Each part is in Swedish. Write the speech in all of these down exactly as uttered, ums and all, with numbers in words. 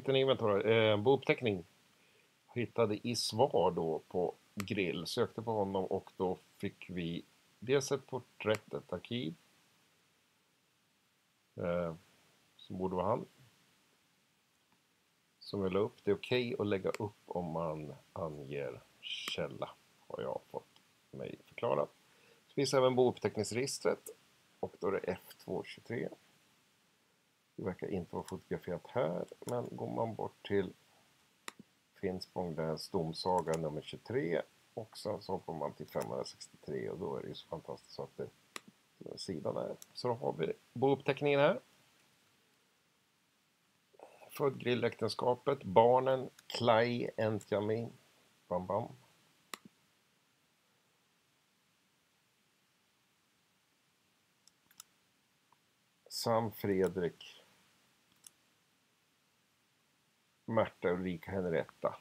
liten inventar. Eh, bouppteckning. Hittade i svar då på grill. Sökte på honom och då fick vi dels ett porträtt, ett arkiv. Eh, som borde vara han. Som vi la upp. Det är okej okay att lägga upp om man anger källa. Har jag fått mig förklarat. Så finns även bouppteckningsregistret. Och då är det F tvåhundratjugotre. Det verkar inte vara fotograferat här. Men går man bort till Finspångs domsaga nummer tjugotre. Och sen så hoppar man till femhundrasextiotre. Och då är det ju så fantastiskt att det är sidan är. Så då har vi bouppteckningen här. Född grilläktenskapet. Barnen Clay Entjami. Bam bam. Sam Fredrik. Märta Ulrika Henrietta.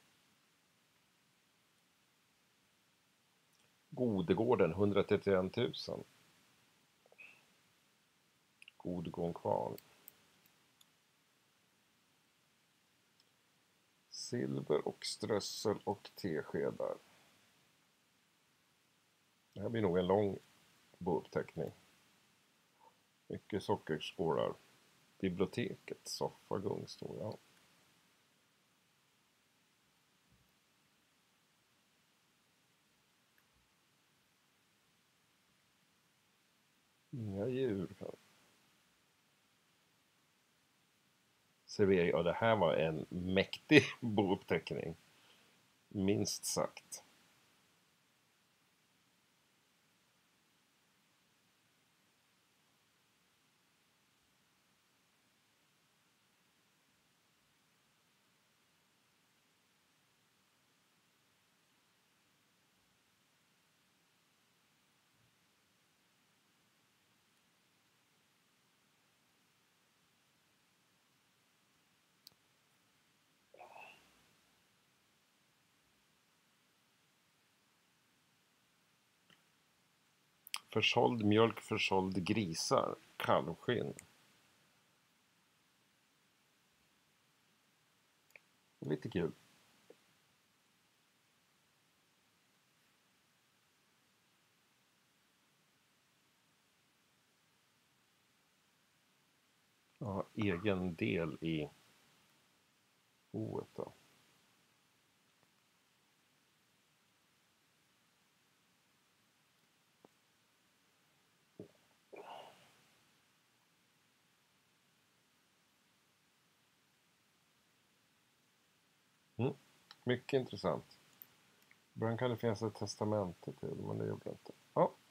Godegården etthundratrettioett tusen. Godegården kvarn. Silver och strössel och teskedar. Det här blir nog en lång bouppteckning. Mycket sockerskålar. Biblioteket, soffa, gungstol, ja. Inga djur. Servering. Ja, det här var en mäktig bouppteckning. Minst sagt. Försåld mjölk, försåld grisar, kalvskinn. Lite kul. Ja, egen del i boet då. Mm. Mycket intressant. Ibland kan det finnas ett testamente till, men det gjorde det inte. Ja.